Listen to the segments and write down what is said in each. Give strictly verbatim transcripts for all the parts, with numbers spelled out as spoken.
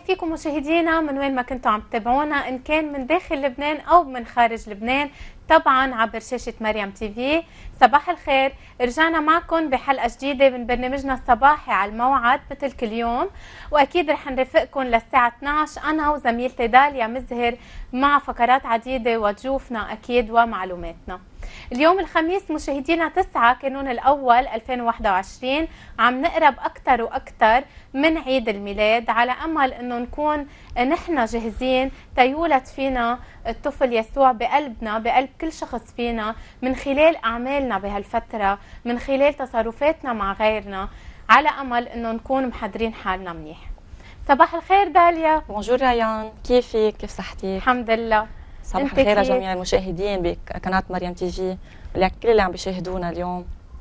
فيكم مشاهدينا من وين ما كنتوا عم تتابعونا، ان كان من داخل لبنان او من خارج لبنان، طبعا عبر شاشة مريم تي في. صباح الخير، رجعنا معكم بحلقة جديدة من برنامجنا الصباحي على الموعد مثل كل يوم، واكيد رح نرافقكم للساعة اثنعش انا وزميلتي داليا مزهر مع فقرات عديدة وضيوفنا اكيد ومعلوماتنا. اليوم الخميس مشاهدينا تسعة كانون الاول ألفين وواحد وعشرين، عم نقرب اكثر واكثر من عيد الميلاد، على امل انه نكون نحن جاهزين تيولد فينا الطفل يسوع بقلبنا، بقلب كل شخص فينا، من خلال اعمالنا بهالفتره، من خلال تصرفاتنا مع غيرنا، على امل انه نكون محضرين حالنا منيح. صباح الخير داليا. بونجور ريان، كيفك؟ كيف صحتك؟ الحمد لله. صباح الخير لجميع المشاهدين بقناه مريم تي في، ولكل اللي عم بيشاهدونا اليوم.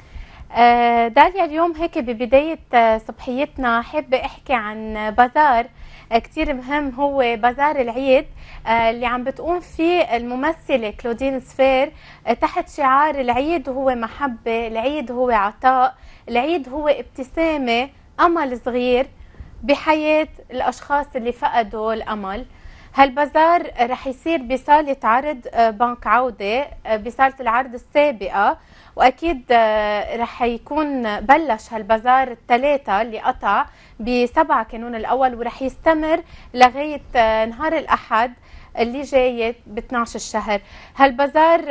آه داليا، اليوم هيك ببدايه صبحيتنا حابه احكي عن بازار كتير مهم، هو بازار العيد اللي عم بتقوم فيه الممثلة كلودين سفير تحت شعار العيد هو محبة، العيد هو عطاء، العيد هو ابتسامة، أمل صغير بحياة الأشخاص اللي فقدوا الأمل. هالبازار رح يصير بصالة عرض بنك عودة، بصالة العرض السابقة، واكيد رح يكون بلش هالبازار الثلاثة اللي قطع بسبعة كانون الاول، ورح يستمر لغاية نهار الاحد اللي جاي ب اثنعش الشهر. هالبازار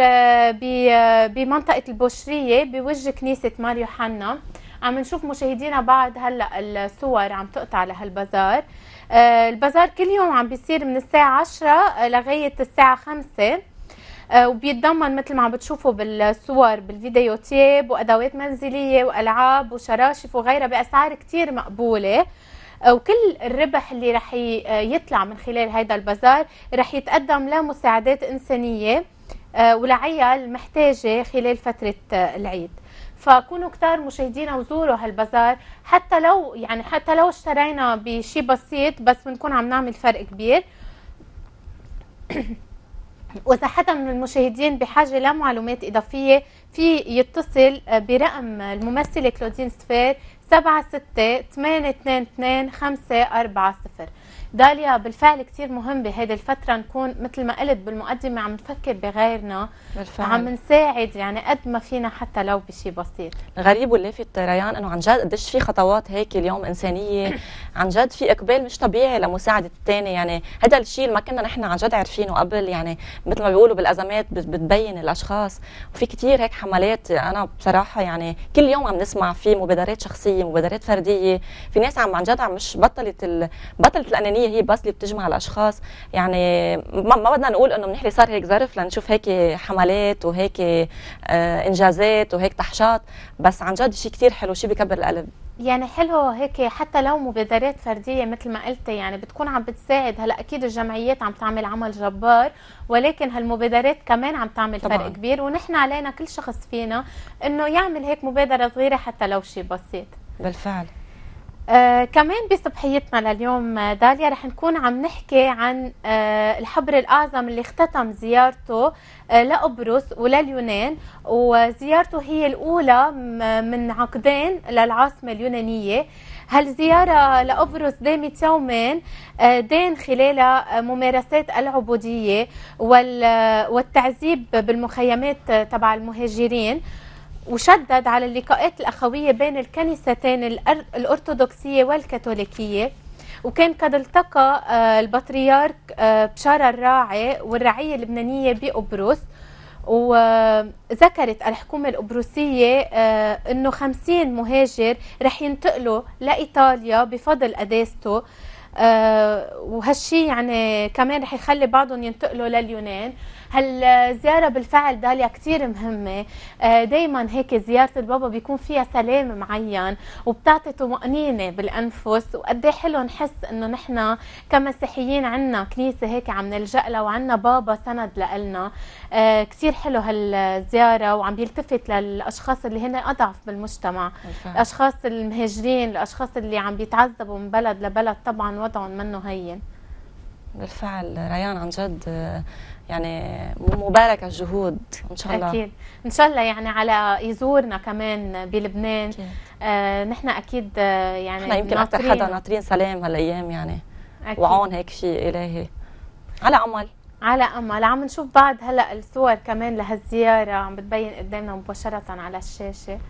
بمنطقة البوشرية بوجه كنيسة مار يوحنا. عم نشوف مشاهدينا بعد هلا الصور عم تقطع لهالبازار. البازار كل يوم عم بيصير من الساعة عشرة لغاية الساعة خمسة، وبيتضمن مثل ما عم بتشوفوا بالصور بالفيديو تياب وادوات منزليه والعاب وشراشف وغيرها باسعار كثير مقبوله، وكل الربح اللي رح يطلع من خلال هذا البازار رح يتقدم لمساعدات انسانيه ولعيال محتاجه خلال فتره العيد. فكونوا كتار مشاهدينا وزوروا هالبازار، حتى لو يعني حتى لو اشترينا بشيء بسيط بس بنكون عم نعمل فرق كبير. وإذا حدا من المشاهدين بحاجة لمعلومات إضافية في يتصل برقم الممثلة كلودين سفير سبعة ستة ثمانية اثنين اثنين خمسة أربعة صفر. داليا، بالفعل كتير مهم بهذه الفترة نكون مثل ما قلت بالمقدمة عم نفكر بغيرنا، بالفعل. عم نساعد يعني قد ما فينا حتى لو بشيء بسيط. الغريب واللافت ريان انه عن جد قديش في خطوات هيك اليوم انسانيه، عن جد في اقبال مش طبيعي لمساعده الثاني. يعني هذا الشيء اللي ما كنا نحن عن جد عارفينه قبل، يعني مثل ما بيقولوا بالازمات بتبين الاشخاص، وفي كثير هيك حملات. انا بصراحه يعني كل يوم عم نسمع في مبادرات شخصيه، مبادرات فرديه، في ناس عم عن جد عم مش بطلت ال... بطلت الانانيه هي بس اللي بتجمع الاشخاص. يعني ما, ما بدنا نقول انه منيح لي صار هيك ظرف لنشوف هيك حملات وهيك آه انجازات وهيك تحشات، بس عن جد شيء كثير حلو، شيء بكبر القلب. يعني حلو هيك حتى لو مبادرات فرديه مثل ما قلتي، يعني بتكون عم بتساعد. هلا اكيد الجمعيات عم تعمل عمل جبار، ولكن هالمبادرات كمان عم تعمل طبعاً فرق كبير، ونحن علينا كل شخص فينا انه يعمل هيك مبادره صغيره حتى لو شيء بسيط. بالفعل. آه كمان بصبحيتنا لليوم داليا رح نكون عم نحكي عن آه الحبر الأعظم اللي اختتم زيارته آه لقبرص ولليونان، وزيارته هي الأولى من عقدين للعاصمة اليونانية. هالزيارة لقبرص دامت يومين، آه دين خلالها ممارسات العبودية والتعذيب بالمخيمات تبع المهاجرين، وشدد على اللقاءات الأخوية بين الكنيستين الأرثوذكسية والكاثوليكية. وكان قد التقى البطريرك بشارة الراعي والرعية اللبنانية بقبرص، وذكرت الحكومة القبرصية أنه خمسين مهاجر رح ينتقلوا لإيطاليا بفضل قداسته، آه وهالشي يعني كمان رح يخلي بعضهم ينتقلوا لليونان. هالزيارة بالفعل داليا كتير مهمة. آه دايما هيك زيارة البابا بيكون فيها سلام معين وبتعطي طمأنينة بالأنفس، وقديه حلو نحس انه نحن كمسيحيين عنا كنيسة هيك عم نلجأ لها وعنا بابا سند لإلنا. آه كتير حلو هالزيارة، وعم بيلتفت للأشخاص اللي هن أضعف بالمجتمع، الأشخاص المهاجرين، الأشخاص اللي عم بيتعذبوا من بلد لبلد، طبعا وضعهم منه هين. بالفعل ريان، عن جد يعني مبارك الجهود. ان شاء الله اكيد ان شاء الله يعني على يزورنا كمان بلبنان. آه نحن اكيد آه يعني نحن يمكن اكثر حدا ناطرين سلام هالايام، يعني أكيد. وعون هيك شيء الهي. على امل على امل. عم نشوف بعض هلا الصور كمان لهالزياره عم بتبين قدامنا مباشره على الشاشه.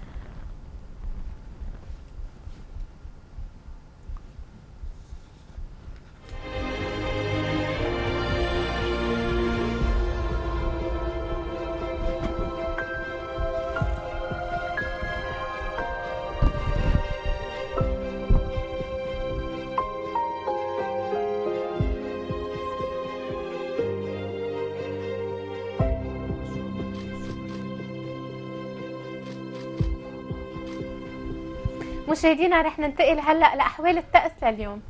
مشاهدينا رح ننتقل هلا لاحوال الطقس لليوم.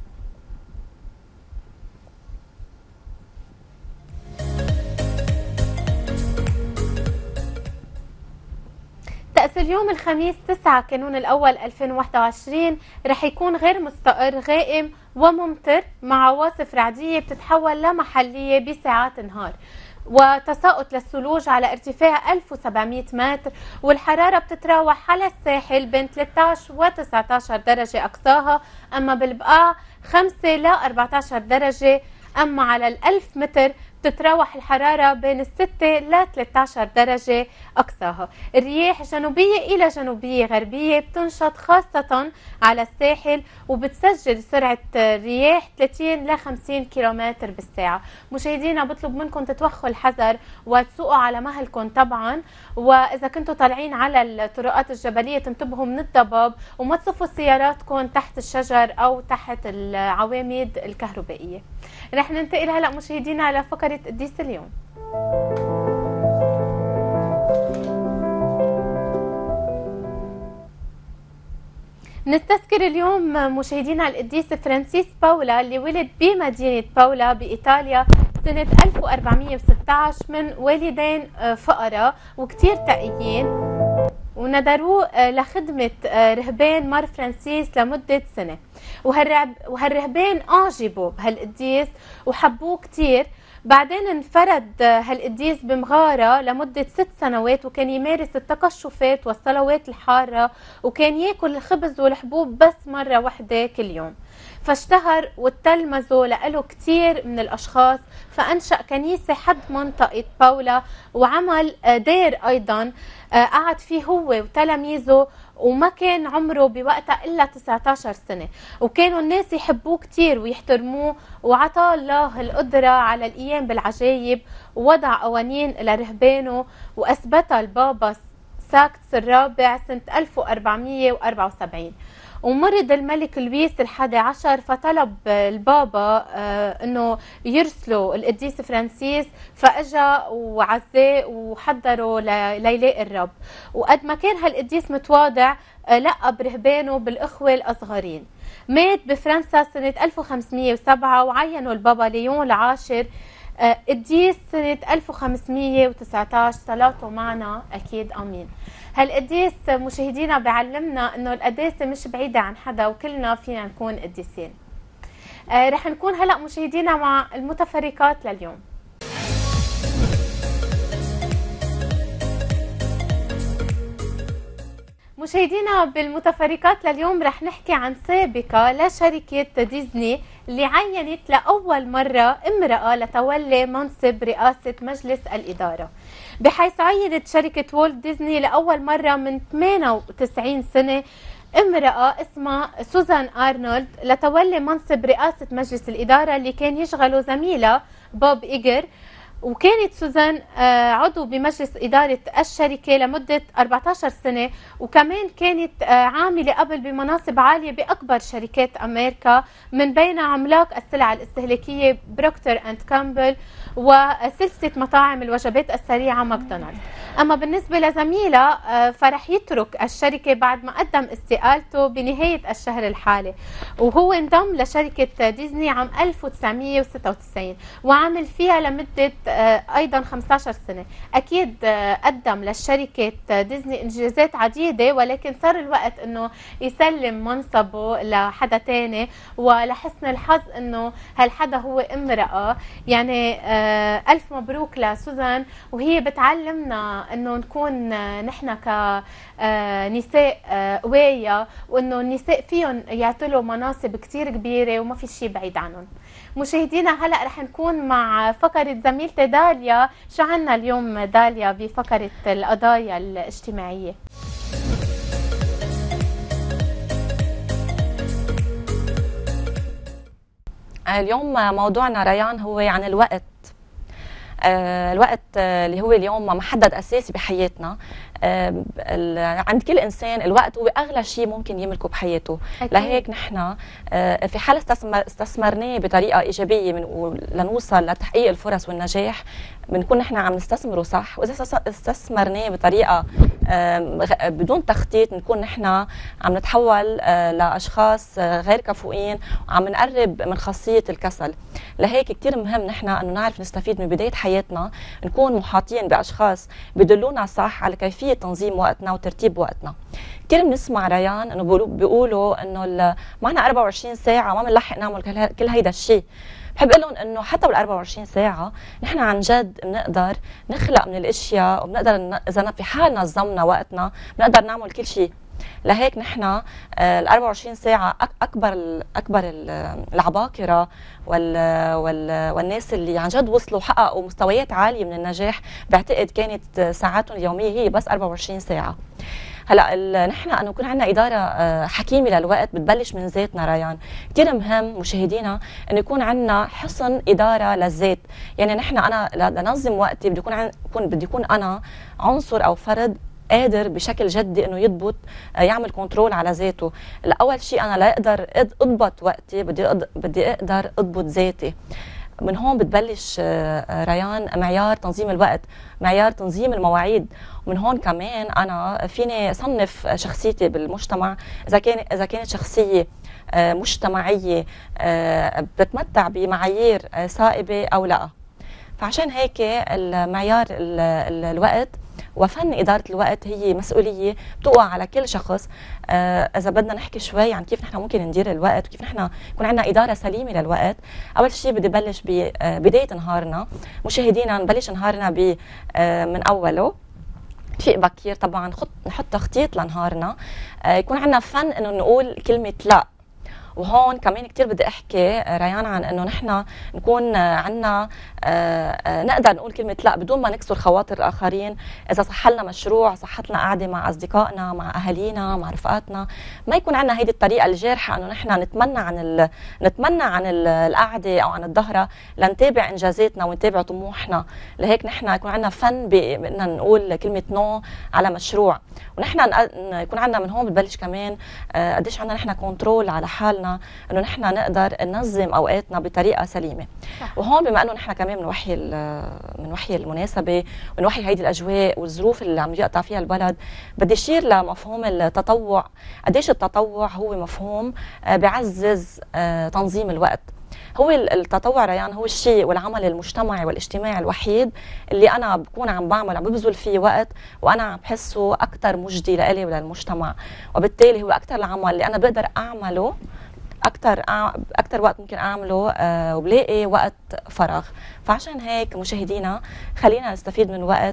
طقس اليوم الخميس تسعة كانون الاول ألفين وواحد وعشرين رح يكون غير مستقر، غائم وممطر مع عواصف رعديه بتتحول لمحليه بساعات النهار، وتساقط للثلوج على ارتفاع ألف وسبعمئة متر، والحرارة بتتراوح على الساحل بين ثلاثة عشر و تسعة عشر درجة أقصاها، أما بالبقاع خمسة ل أربعة عشر درجة، أما على الألف متر بتتراوح الحرارة بين الستة ل ثلاثة عشر درجة أقصاها. الرياح جنوبية إلى جنوبية غربية بتنشط خاصة على الساحل، وبتسجل سرعة الرياح ثلاثين ل خمسين كيلومتر بالساعة. مشاهدينا بطلب منكم تتوخوا الحذر وتسوقوا على مهلكم طبعا، وإذا كنتوا طالعين على الطرقات الجبلية تنتبهوا من الضباب، وما تصفوا سياراتكم تحت الشجر أو تحت العواميد الكهربائية. رح ننتقل هلا مشاهدينا لفقرة قديس اليوم. نستذكر اليوم مشاهدينا القديس فرانسيس باولا اللي ولد بمدينة باولا بإيطاليا سنة ألف وأربعمئة وستة عشر من والدين فقراء وكتير تقيين، وندروه لخدمة رهبان مار فرانسيس لمدة سنة، وهالرهبان أعجبوا بهالقديس وحبوه كتير. بعدين انفرد هالقديس بمغارة لمدة ست سنوات، وكان يمارس التقشفات والصلوات الحارة، وكان ياكل الخبز والحبوب بس مرة واحدة كل يوم. فاشتهر وتلمذوا له كتير من الأشخاص، فأنشأ كنيسة حد منطقة باولا، وعمل دير أيضا قعد فيه هو وتلاميذه، وما كان عمره بوقتها إلا تسعة عشر سنة، وكانوا الناس يحبوه كتير ويحترموه، وعطاه الله القدرة على القيام بالعجائب، ووضع قوانين لرهبانه، وأثبتها البابا ساكتس الرابع سنة ألف وأربعمئة وأربعة وسبعين. ومرض الملك لويس الحادي عشر، فطلب البابا انه يرسلوا القديس فرانسيس، فاجا وعزاه وحضروا ليلاقي الرب. وقد ما كان هالقديس متواضع لقب رهبانه بالاخوه الاصغرين. مات بفرنسا سنه ألف وخمسمئة وسبعة، وعينوا البابا ليون العاشر قديس سنة ألف وخمسمئة وتسعة عشر. صلاته معنا أكيد آمين. هالقديس مشاهدينا بيعلمنا إنه القداسة مش بعيدة عن حدا، وكلنا فينا نكون قديسين. آه رح نكون هلأ مشاهدينا مع المتفرقات لليوم. مشاهدينا بالمتفرقات لليوم رح نحكي عن سابقة لشركة ديزني اللي عينت لأول مرة امرأة لتولي منصب رئاسة مجلس الإدارة، بحيث عينت شركة والت ديزني لأول مرة من ثمانية وتسعين سنة امرأة اسمها سوزان أرنولد لتولي منصب رئاسة مجلس الإدارة اللي كان يشغله زميلها بوب إيجر. وكانت سوزان عضو بمجلس إدارة الشركة لمدة أربعة عشر سنة، وكمان كانت عاملة قبل بمناصب عالية بأكبر شركات أمريكا، من بين عملاق السلع الاستهلاكية بروكتر أند كامبل وسلسلة مطاعم الوجبات السريعة ماكدونالدز. أما بالنسبة لزميلها فرح يترك الشركة بعد ما قدم استقالته بنهاية الشهر الحالي، وهو انضم لشركة ديزني عام ألف وتسعمئة وستة وتسعين وعمل فيها لمدة أيضا خمسة عشر سنة. أكيد قدم للشركة ديزني إنجازات عديدة، ولكن صار الوقت أنه يسلم منصبه لحدا تاني، ولحسن الحظ أنه هالحدا هو امرأة. يعني ألف مبروك لسوزان، وهي بتعلمنا أنه نكون نحن كنساء قوية، وأنه النساء فيهم يعطلوا مناصب كتير كبيرة وما في شيء بعيد عنهم. مشاهدينا هلأ رح نكون مع فقرة زميلتي داليا. شو عنا اليوم داليا بفقرة القضايا الاجتماعية؟ اليوم موضوعنا ريان هو عن الوقت. آه الوقت آه اللي هو اليوم محدد اساسي بحياتنا. آه عند كل انسان الوقت هو اغلى شيء ممكن يملكه بحياته. أكيد. لهيك نحن آه في حال استثمر استثمرناه بطريقه ايجابيه من لنوصل لتحقيق الفرص والنجاح، بنكون نحن عم نستثمره صح. واذا استثمرناه بطريقه آه بدون تخطيط، بنكون نحن عم نتحول آه لاشخاص آه غير كفؤين، وعم نقرب من خاصيه الكسل. لهيك كثير مهم نحن انه نعرف نستفيد من بدايه حياتنا، نكون محاطين باشخاص بدلونا صح على كيفيه تنظيم وقتنا وترتيب وقتنا. كثير بنسمع ريان انه بيقولوا انه معنا أربعة وعشرين ساعه ما بنلحق نعمل كل هيدا الشيء. بحب اقول لهم انه حتى بال أربعة وعشرين ساعه نحن عن جد بنقدر نخلق من الاشياء، وبنقدر اذا في حال نظمنا وقتنا بنقدر نعمل كل شيء. لهيك نحن ال أربعة وعشرين ساعه اكبر اكبر العباقره وال وال والناس اللي عن جد وصلوا حققوا مستويات عاليه من النجاح، بعتقد كانت ساعاتهم اليوميه هي بس أربعة وعشرين ساعه. هلا نحن انه يكون عندنا اداره حكيمه للوقت بتبلش من ذاتنا ريان. كثير مهم مشاهدينا انه يكون عندنا حسن اداره للذات. يعني نحن انا لنظم وقتي بدي يكون عن... بدي يكون انا عنصر او فرد قادر بشكل جدي انه يضبط يعمل كنترول على ذاته. اول شيء انا لا اقدر اضبط وقتي، بدي بدي اقدر اضبط ذاتي. من هون بتبلش ريان معيار تنظيم الوقت، معيار تنظيم المواعيد. ومن هون كمان انا فيني صنف شخصيتي بالمجتمع اذا كان اذا كانت شخصيه مجتمعيه بتمتع بمعايير صائبه او لا. فعشان هيك المعيار الوقت وفن إدارة الوقت هي مسؤولية بتقع على كل شخص. آه إذا بدنا نحكي شوي عن كيف نحن ممكن ندير الوقت وكيف نحن يكون عندنا إدارة سليمة للوقت، أول شيء بدي بلش ببداية نهارنا. مشاهدينا نبلش نهارنا ب آه من أوله. نفيق بكير طبعا، نحط نحط تخطيط لنهارنا. آه يكون عندنا فن إنه نقول كلمة لا. وهون كمان كتير بدي احكي ريان عن انه نحن نكون عندنا نقدر نقول كلمه لا بدون ما نكسر خواطر الاخرين. اذا صح لنا مشروع، صحت لنا قعده مع اصدقائنا، مع اهالينا، مع رفقاتنا، ما يكون عندنا هيدي الطريقه الجارحه انه نحن نتمنى عن ال... نتمنى عن القعده او عن الظهره لنتابع انجازاتنا ونتابع طموحنا. لهيك نحن يكون عندنا فن باننا نقول كلمه نو على مشروع. ونحن يكون عندنا من هون بتبلش كمان قديش عندنا نحن كنترول على حالنا، انه نحن نقدر ننظم اوقاتنا بطريقه سليمه. صح. وهون بما انه نحن كمان من وحي من وحي المناسبه ومن وحي هيدي الاجواء والظروف اللي عم يقطع فيها البلد، بدي اشير لمفهوم التطوع. قديش التطوع هو مفهوم بيعزز تنظيم الوقت. هو التطوع ريان هو الشيء والعمل المجتمعي والاجتماعي الوحيد اللي انا بكون عم بعمل عم ببذل فيه وقت وانا عم بحسه اكثر مجدي لإلي وللمجتمع، وبالتالي هو اكثر العمل اللي انا بقدر اعمله اكثر اكثر وقت ممكن اعمله أه وبلاقي وقت فراغ. فعشان هيك مشاهدينا خلينا نستفيد من وقت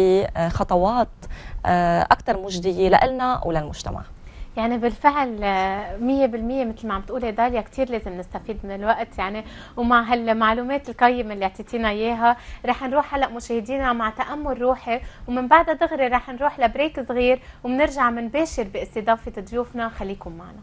بخطوات أه اكثر مجديه لنا وللمجتمع. يعني بالفعل مية بالمية مثل ما عم تقولي داليا، كتير لازم نستفيد من الوقت يعني. ومع هالمعلومات القيمة اللي اعطيتينا اياها رح نروح هلا مشاهدينا مع تأمل روحي، ومن بعدها دغري رح نروح لبريك صغير وبنرجع منباشر باستضافة ضيوفنا. خليكم معنا.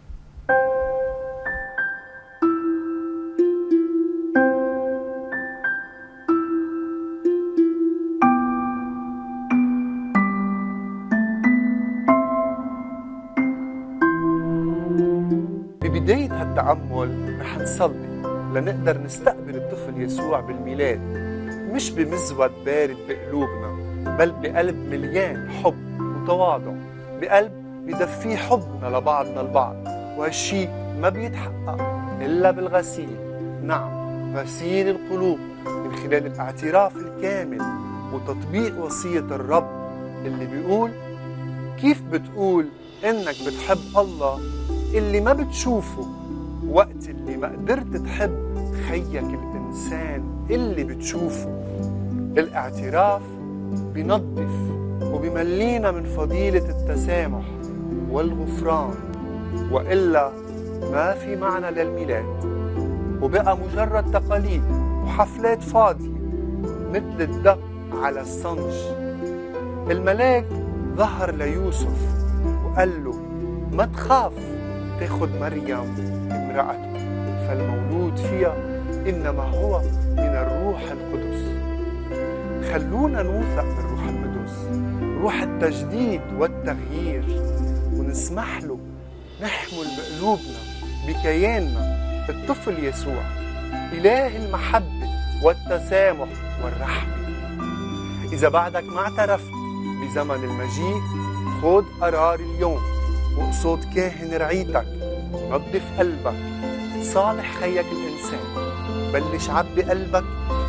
ببداية هالتأمل رح نصلي لنقدر نستقبل الطفل يسوع بالميلاد، مش بمزود بارد بقلوبنا، بل بقلب مليان حب وتواضع، بقلب بدفيه حبنا لبعضنا البعض. وهالشي ما بيتحقق إلا بالغسيل. نعم، غسيل القلوب من من خلال الاعتراف الكامل وتطبيق وصية الرب اللي بيقول: كيف بتقول إنك بتحب الله اللي ما بتشوفه وقت اللي ما قدرت تحب خيك الإنسان اللي بتشوفه؟ الاعتراف بينظف وبيملينا من فضيلة التسامح والغفران، وإلا ما في معنى للميلاد، وبقى مجرد تقاليد وحفلات فاضية مثل الدق على الصنج. الملاك ظهر ليوسف وقال له: ما تخاف تاخد مريم امرأته، فالمولود فيها إنما هو من الروح القدس. خلونا نوثق بالروح القدس، روح التجديد والتغيير، ونسمح له نحمل بقلوبنا بكياننا الطفل يسوع، إله المحبة والتسامح والرحمة. إذا بعدك ما اعترفت بزمن المجيء، خد قرار اليوم وقصود كاهن رعيتك، نظف قلبك، صالح خيك الإنسان، بلش عبي قلبك